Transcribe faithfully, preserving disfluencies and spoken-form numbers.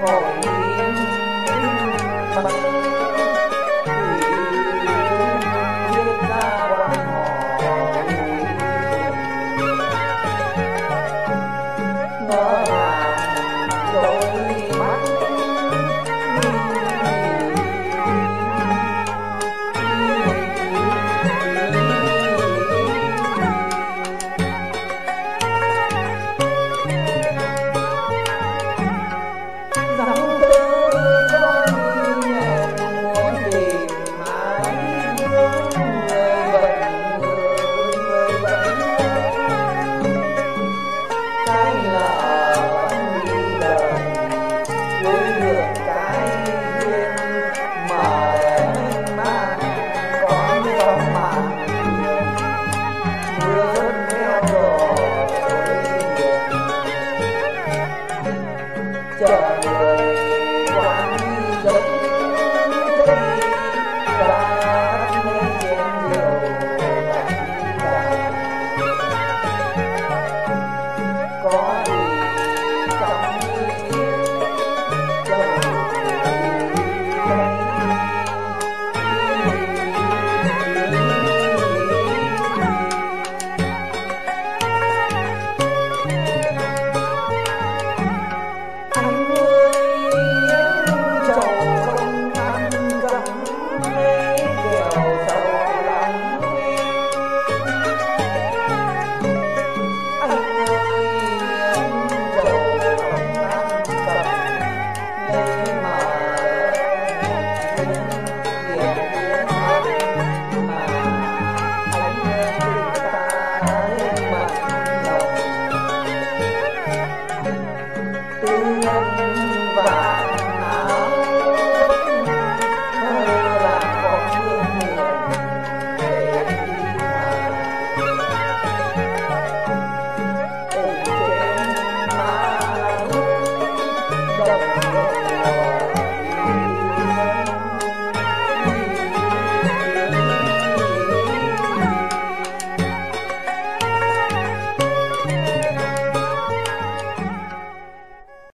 hội yên bật viết ra quan họ ngỡ ngàng đôi mắt dòng tơ con nhẹ muốn tìm ai hướng người vẫn người vẫn cái là vẫn đi đời cuối đường cái duyên mà mênh mang con sóng màn mưa theo đổ chờ người quán giống